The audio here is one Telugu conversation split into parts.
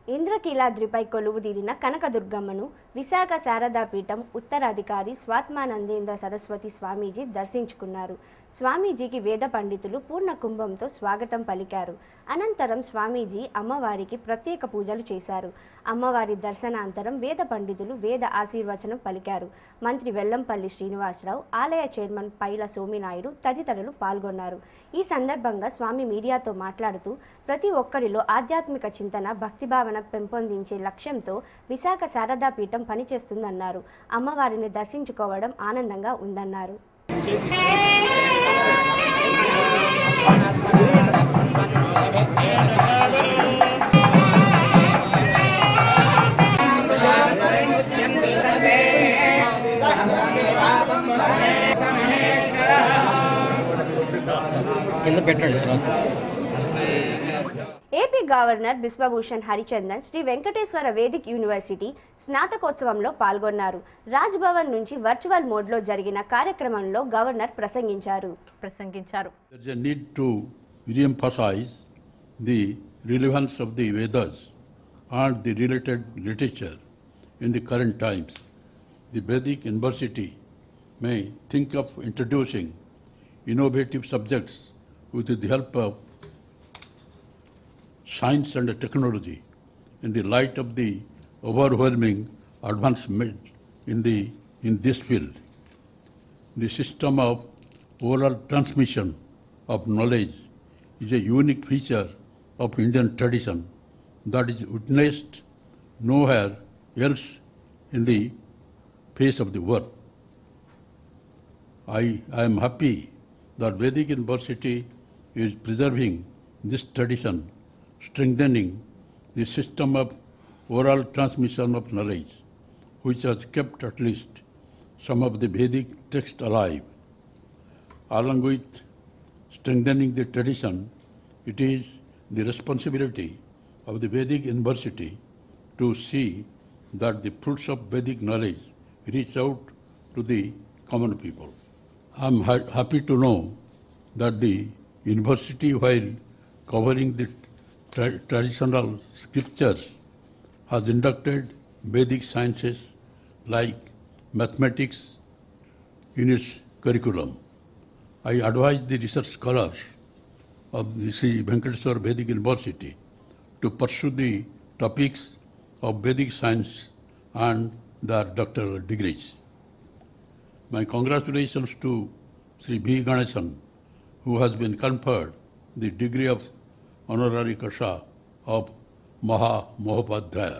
ఇంద్రకీలాద్రిపై కొలువుదీరిన కనకదుర్గమ్మను విశాఖ శారదాపీఠం ఉత్తరాధికారి స్వాత్మానందేంద్ర సరస్వతి స్వామీజీ దర్శించుకున్నారు. స్వామీజీకి వేద పండితులు పూర్ణ కుంభంతో స్వాగతం పలికారు. అనంతరం స్వామీజీ అమ్మవారికి ప్రత్యేక పూజలు చేశారు. అమ్మవారి దర్శనాంతరం వేద పండితులు వేద ఆశీర్వచనం పలికారు. మంత్రి వెల్లంపల్లి శ్రీనివాసరావు, ఆలయ చైర్మన్ పైల సోమినాయుడు తదితరులు పాల్గొన్నారు. ఈ సందర్భంగా స్వామి మీడియాతో మాట్లాడుతూ ప్రతి ఒక్కరిలో ఆధ్యాత్మిక చింతన, భక్తిభావన పెంపొందించే లక్ష్యంతో విశాఖ శారదాపీఠం పనిచేస్తుందన్నారు. అమ్మవారిని దర్శించుకోవడం ఆనందంగా ఉందన్నారు. AP governor Biswabhusan Harichandan Sri Venkateswara Vedic university స్నాతకోత్సవంలో పాల్గొన్నారు. రాజ్ భవన్ నుంచి వర్చువల్ మోడ్లో జరిగిన కార్యక్రమంలో గవర్నర్ ప్రసంగించారు. There is a need to re-emphasize the relevance of the Vedas and the related literature in the current times. The Vedic University may think of introducing innovative subjects with the help of science and technology in the light of the overwhelming advancement in this field. The system of oral transmission of knowledge is a unique feature of Indian tradition that is witnessed nowhere else in the face of the world. I am happy that Vedic University is preserving this tradition, strengthening the system of oral transmission of knowledge, which has kept at least some of the Vedic text alive. Along with strengthening the tradition, it is the responsibility of the Vedic University to see that the fruits of Vedic knowledge reach out to the common people. I am happy to know that the university, while covering the traditional scriptures, has inducted Vedic sciences like mathematics in its curriculum. I advise the research scholars of the Sri Venkateswara Vedic University to pursue the topics of Vedic science and their doctoral degrees. My congratulations to Sri B. Ganesan, who has been conferred the degree of honorary Kasha of Maha Mohopadhyaya.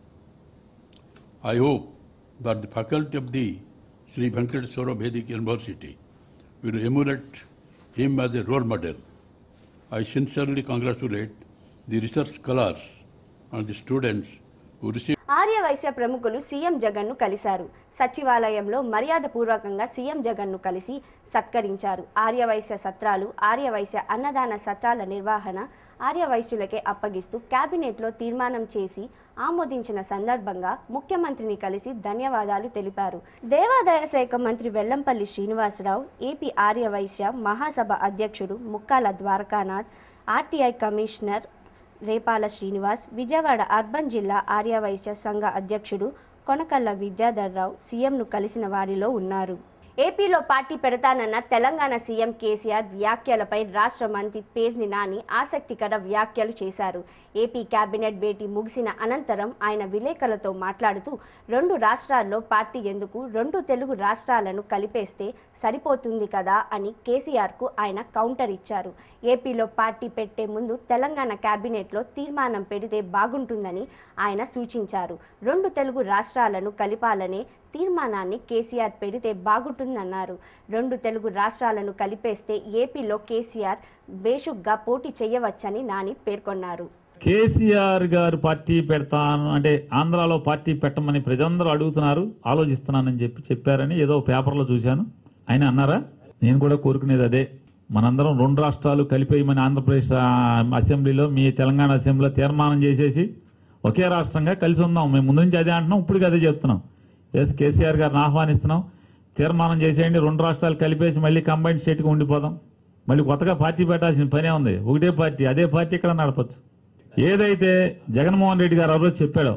I hope that the faculty of the Sri Venkateswara Vedic University will emulate him as a role model. I sincerely congratulate the research scholars and the students who received. Aryavysya ప్రముఖులు సీఎం జగన్ను కలిశారు. సచివాలయంలో మర్యాదపూర్వకంగా సీఎం జగన్ను కలిసి సత్కరించారు. ఆర్యవైశ్య సత్రాలు, ఆర్యవైశ్య అన్నదాన సత్రాల నిర్వహణ ఆర్యవైశ్యులకే అప్పగిస్తూ కేబినెట్లో తీర్మానం చేసి ఆమోదించిన సందర్భంగా ముఖ్యమంత్రిని కలిసి ధన్యవాదాలు తెలిపారు. దేవాదాయ శాఖ మంత్రి వెల్లంపల్లి శ్రీనివాసరావు, ఏపీ ఆర్యవైశ్య మహాసభ అధ్యక్షుడు Mukkala Dwarakanath, RTI commissioner Repala Srinivas, Vijayawada urban జిల్లా ఆర్యవైశ్య సంఘ అధ్యక్షుడు కొనకళ్ళ విద్యాధర్రావు సీఎంను కలిసిన వారిలో ఉన్నారు. ఏపీలో పార్టీ పెడతానన్న తెలంగాణ సీఎం కేసీఆర్ వ్యాఖ్యలపై రాష్ట్ర మంత్రి పేర్ని నాని ఆసక్తికర వ్యాఖ్యలు చేశారు. ఏపీ కేబినెట్ భేటీ ముగిసిన అనంతరం ఆయన విలేకరులతో మాట్లాడుతూ, 2 రాష్ట్రాల్లో పార్టీ ఎందుకు, 2 తెలుగు రాష్ట్రాలను కలిపేస్తే సరిపోతుంది కదా అని కేసీఆర్కు ఆయన కౌంటర్ ఇచ్చారు. ఏపీలో పార్టీ పెట్టే ముందు తెలంగాణ కేబినెట్లో తీర్మానం పెడితే బాగుంటుందని ఆయన సూచించారు. 2 తెలుగు రాష్ట్రాలను కలిపాలనే తీర్మానాన్ని కేసీఆర్ పెడితే బాగుంటుందన్నారు. 2 తెలుగు రాష్ట్రాలను కలిపేస్తే ఏపీలో కేసీఆర్ బేషుగ్గా పోటీ చేయవచ్చని నాని పేర్కొన్నారు. కేసీఆర్ గారు పార్టీ పెడతాను అంటే ఆంధ్రాలో పార్టీ పెట్టమని ప్రజలందరూ అడుగుతున్నారు, ఆలోచిస్తున్నానని చెప్పారని ఏదో పేపర్లో చూశాను. ఆయన అన్నారా? నేను కూడా కోరుకునేది అదే. మనందరం 2 రాష్ట్రాలు కలిపేయమని ఆంధ్రప్రదేశ్ అసెంబ్లీలో, మీ తెలంగాణ అసెంబ్లీలో తీర్మానం చేసేసి ఒకే రాష్ట్రంగా కలిసి ఉందాం. మేము ముందు నుంచి అదే అంటున్నాం, ఇప్పుడు అదే చెప్తున్నాం. కేసీఆర్ గారిని ఆహ్వానిస్తున్నాం, తీర్మానం చేసేయండి, 2 రాష్ట్రాలు కలిపేసి మళ్ళీ కంబైన్డ్ స్టేట్గా ఉండిపోదాం. మళ్ళీ కొత్తగా పార్టీ పెట్టాల్సిన పనే ఉంది. ఒకటే పార్టీ, అదే పార్టీ ఇక్కడ నడపచ్చు. ఏదైతే జగన్మోహన్ రెడ్డి గారు ఆ రోజు చెప్పాడో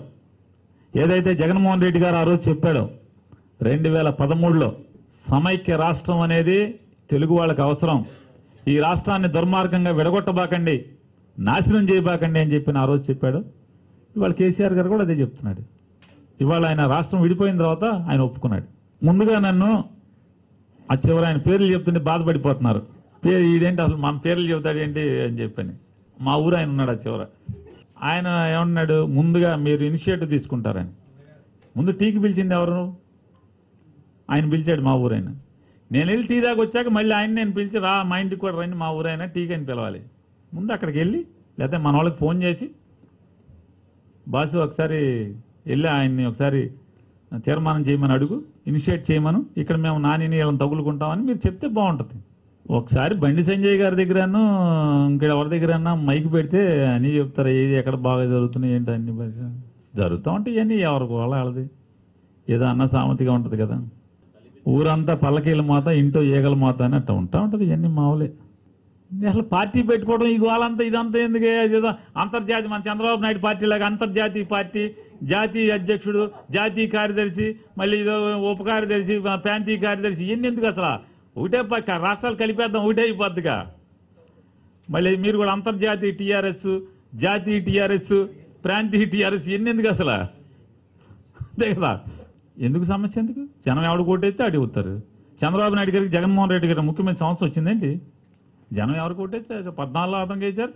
2013లో సమైక్య రాష్ట్రం అనేది తెలుగు వాళ్ళకి అవసరం, ఈ రాష్ట్రాన్ని దుర్మార్గంగా విడగొట్టబాకండి, నాశనం చేయబాకండి అని చెప్పి ఆ రోజు చెప్పాడు. ఇవాళ కేసీఆర్ గారు కూడా అదే చెప్తున్నాడు. ఇవాళ ఆయన రాష్ట్రం విడిపోయిన తర్వాత ఆయన ఒప్పుకున్నాడు. ముందుగా నన్ను ఆ చివరి ఆయన పేర్లు చెప్తుంటే బాధపడిపోతున్నారు. పేరు ఈడేంటి అసలు మన పేర్లు చెబుతాడు ఏంటి అని చెప్పని. మా ఊరు ఆయన ఉన్నాడు ఆ చివర. ఆయన ఏమన్నాడు, ముందుగా మీరు ఇనిషియేటివ్ తీసుకుంటారని. ముందు టీకి పిలిచింది ఎవరు? ఆయన పిలిచాడు మా ఊరైనా. నేను వెళ్ళి టీ దాకా వచ్చాక మళ్ళీ ఆయన నేను పిలిచి రా మా ఇంటికి కూడా రండి, మా ఊరైనా టీకి అని పిలవాలి. ముందు అక్కడికి వెళ్ళి లేకపోతే మన వాళ్ళకి ఫోన్ చేసి బాసు ఒకసారి వెళ్ళి ఆయన్ని ఒకసారి తీర్మానం చేయమని అడుగు, ఇనిషియేట్ చేయమను, ఇక్కడ మేము నానిని వీళ్ళని తగులుకుంటామని మీరు చెప్తే బాగుంటుంది. ఒకసారి బండి సంజయ్ గారి దగ్గరను ఇక్కడ ఎవరి దగ్గరన్నా మైక్ పెడితే అని చెప్తారు ఏది ఎక్కడ బాగా జరుగుతున్నాయి ఏంటి అన్ని జరుగుతూ ఉంటాయి. ఇవన్నీ ఎవరికి వాళ్ళది ఏదో అన్న సామెతగా ఉంటుంది కదా, ఊరంతా పల్లకీల మోత ఇంటో ఈగల మోత అని అట్లా ఉంటా ఉంటుంది. ఇవన్నీ మావులే. అసలు పార్టీ పెట్టుకోవడం ఈ గోలంతా ఇదంతా ఎందుకే? ఏదో అంతర్జాతీయ మన చంద్రబాబు నాయుడు పార్టీ లాగా అంతర్జాతీయ పార్టీ, జాతీయ అధ్యక్షుడు, జాతీయ కార్యదర్శి, మళ్ళీ ఇదో ఉప కార్యదర్శి, ప్రాంతీయ కార్యదర్శి, ఇవన్నీ ఎందుకు అసలు? ఒకటే రాష్ట్రాలు కలిపేద్దాం, ఒకటే అయిపోద్దిగా. మళ్ళీ మీరు కూడా అంతర్జాతీయ టీఆర్ఎస్, జాతీయ టీఆర్ఎస్, ప్రాంతీయ టీఆర్ఎస్ ఇవన్నీ ఎందుకు అసలు? అంతే కదా. ఎందుకు సమస్య? ఎందుకు? జనం ఎవడు కోటైతే అడుగుతారు. చంద్రబాబు నాయుడు గారికి జగన్మోహన్ రెడ్డి గారు ముఖ్యమంత్రి సంవత్సరం వచ్చిందేంటి? జనం ఎవరు కోటైతే 14లో అతనికి వేశారు,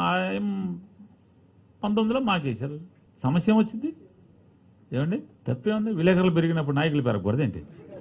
19లో మాకేశారు. సమస్య ఏమొచ్చింది? ఏమండి తప్పే ఉంది? విలేకరులు పెరిగినప్పుడు నాయకులు పెరగకూడదేంటి?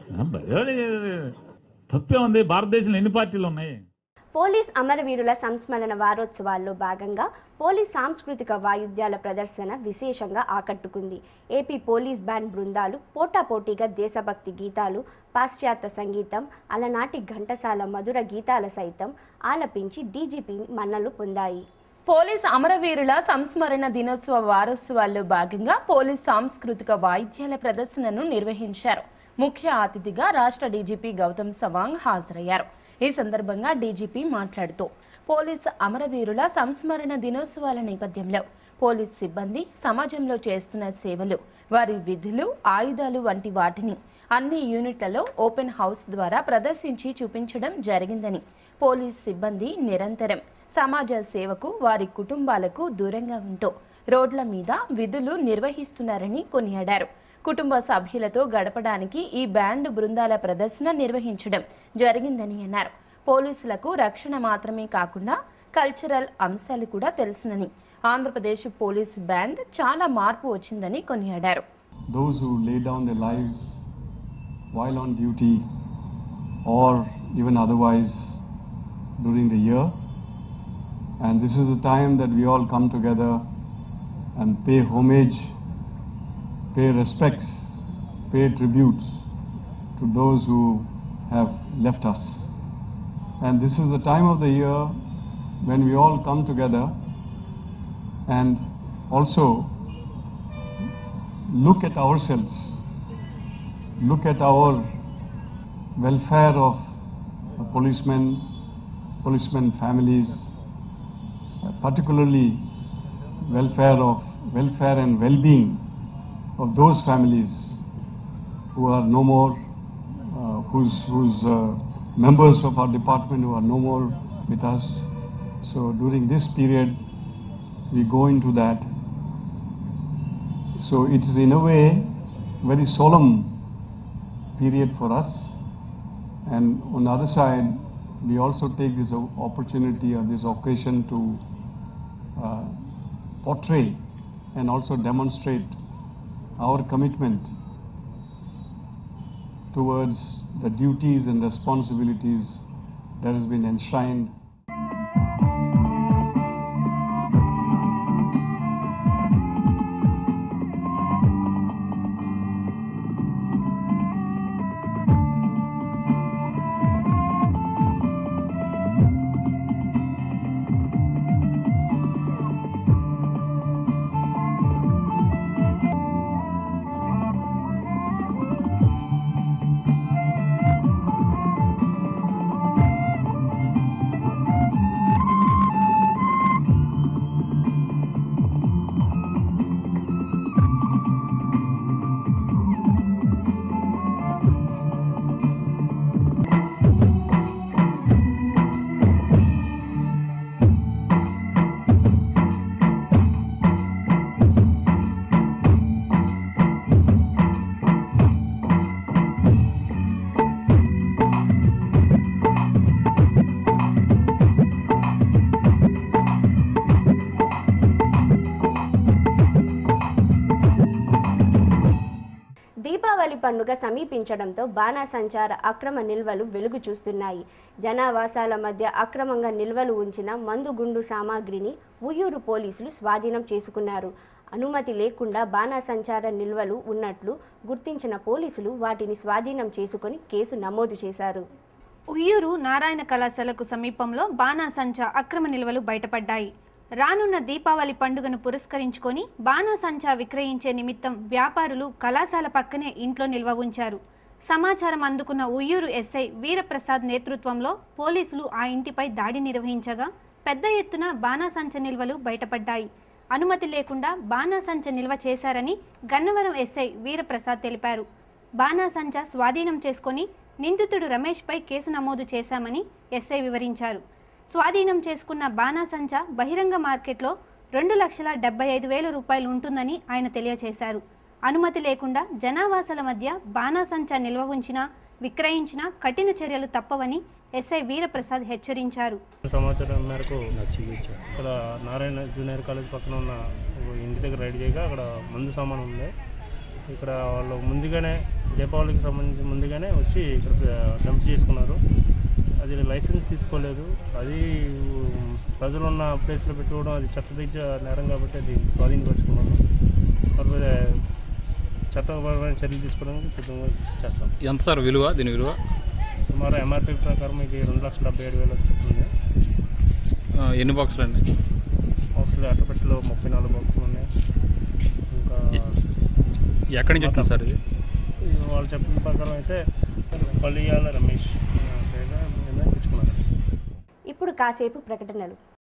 తప్పే ఉంది? భారతదేశంలో ఎన్ని పార్టీలు ఉన్నాయి? పోలీస్ అమరవీరుల సంస్మరణ వారోత్సవాల్లో భాగంగా పోలీస్ సాంస్కృతిక వాయిద్యాల ప్రదర్శన విశేషంగా ఆకట్టుకుంది. ఏపీ పోలీస్ బ్యాండ్ బృందాలు పోటాపోటీగా దేశభక్తి గీతాలు, పాశ్చాత్య సంగీతం, అలనాటి ఘంటసాల మధుర గీతాల సైతం ఆలపించి డీజీపీ మన్నలు పొందాయి. పోలీస్ అమరవీరుల సంస్మరణ దినోత్సవ వారోత్సవాల్లో భాగంగా పోలీస్ సాంస్కృతిక వాయిద్యాల ప్రదర్శనను నిర్వహించారు. ముఖ్య అతిథిగా రాష్ట్ర డీజీపీ గౌతమ్ సవాంగ్ హాజరయ్యారు. ఈ సందర్భంగా డీజీపీ మాట్లాడుతూ పోలీస్ అమరవీరుల సంస్మరణ దినోత్సవాల నేపథ్యంలో పోలీస్ సిబ్బంది సమాజంలో చేస్తున్న సేవలు, వారి విధులు, ఆయుధాలు వంటి వాటిని అన్ని యూనిట్లలో ఓపెన్ హౌస్ ద్వారా ప్రదర్శించి చూపించడం జరిగిందని, పోలీస్ సిబ్బంది నిరంతరం సమాజ సేవకు, వారి కుటుంబాలకు దూరంగా ఉంటూ రోడ్ల మీద విధులు నిర్వహిస్తున్నారని కొనియాడారు. కుటుంబ సభ్యులతో గడపడానికి ఈ బ్యాండ్ బృందాల ప్రదర్శన నిర్వహించడం జరిగిందని అన్నారు. పోలీసులకు రక్షణ మాత్రమే కాకుండా కల్చరల్ అంశాలు కూడా తెలుసునని, ఆంధ్రప్రదేశ్ పోలీస్ బ్యాండ్ చాలా మార్పు వచ్చిందని కొనియాడారు. Those who lay down their lives while on duty or even otherwise during the year, and this is the time that we all come together and pay homage, pay respects, pay tributes to those who have left us. And this is the time of the year when we all come together and also look at ourselves, look at our welfare of policemen families, particularly welfare and well-being of those families who are no more, whose members of our department who are no more with us. So during this period, we go into that. So it is in a way very solemn period for us. And on the other side, we also take this opportunity or this occasion to portray and also demonstrate our commitment towards the duties and responsibilities that has been enshrined. పండుగ సమీపించడంతో బాణాసంచార అక్రమ నిల్వలు వెలుగు చూస్తున్నాయి. జనావాసాల మధ్య అక్రమంగా నిల్వలు ఉంచిన మందుగుండు సామాగ్రిని ఉయ్యూరు పోలీసులు స్వాధీనం చేసుకున్నారు. అనుమతి లేకుండా బాణాసంచార నిల్వలు ఉన్నట్లు గుర్తించిన పోలీసులు వాటిని స్వాధీనం చేసుకుని కేసు నమోదు చేశారు. ఉయ్యూరు నారాయణ కళాశాలకు సమీపంలో బాణాసంచా అక్రమ నిల్వలు బయటపడ్డాయి. రానున్న దీపావళి పండుగను పురస్కరించుకొని బాణాసంచా విక్రయించే నిమిత్తం వ్యాపారులు కళాశాల పక్కనే ఇంట్లో నిల్వ ఉంచారు. సమాచారం అందుకున్న ఉయ్యూరు ఎస్ఐ వీరప్రసాద్ నేతృత్వంలో పోలీసులు ఆ ఇంటిపై దాడి నిర్వహించగా పెద్ద ఎత్తున బాణాసంచా నిల్వలు బయటపడ్డాయి. అనుమతి లేకుండా బాణాసంచా నిల్వ చేశారని గన్నవరం ఎస్ఐ వీరప్రసాద్ తెలిపారు. బాణాసంచా స్వాధీనం చేసుకొని నిందితుడు రమేష్పై కేసు నమోదు చేశామని ఎస్ఐ వివరించారు. స్వాధీనం చేసుకున్న బాణాసంచా బహిరంగ మార్కెట్లో 2,75,000 రూపాయలు ఉంటుందని ఆయన తెలియజేశారు. అనుమతి లేకుండా జనావాసాల మధ్య బాణాసంచా నిల్వ ఉంచినా విక్రయించినా కఠిన చర్యలు తప్పవని ఎస్ఐ వీరప్రసాద్ హెచ్చరించారు. సమాచారం మేరకు ఇక్కడ నారాయణ జూనియర్ కాలేజ్ పక్కన ఉన్న ఇంటి దగ్గర రైడ్ చేయగా అక్కడ మందు సామాను ఉంది. ఇక్కడ వాళ్ళు ముందుగానే దీపావళికి సంబంధించి ముందుగానే వచ్చి ఇక్కడ డంప్ చేసుకున్నారు. అది లైసెన్స్ తీసుకోలేదు. అది ప్రజలు ఉన్న ప్లేస్లో పెట్టుకోవడం అది చట్టరీత్యా నేరం కాబట్టి అది స్వాధీనపరుచుకున్నాము. మరి చట్టపరమైన చర్యలు తీసుకోవడానికి సిద్ధంగా చేస్తాం. ఎంత సార్ విలువ? దీని విలువ సుమారు ఎంఆర్పీ ప్రకారం మీకు 2,77,000 వస్తుంది. ఎన్ని బాక్సులు అండి? బాక్సులు అట్టపెట్టలో 34 బాక్సులు ఉన్నాయి. ఇంకా ఎక్కడి నుంచి వచ్చింది సార్ ఇది? వాళ్ళు చెప్పిన ప్రకారం అయితే పల్లియాల రమేష్ ఇప్పుడు కాసేపు ప్రకటనలు.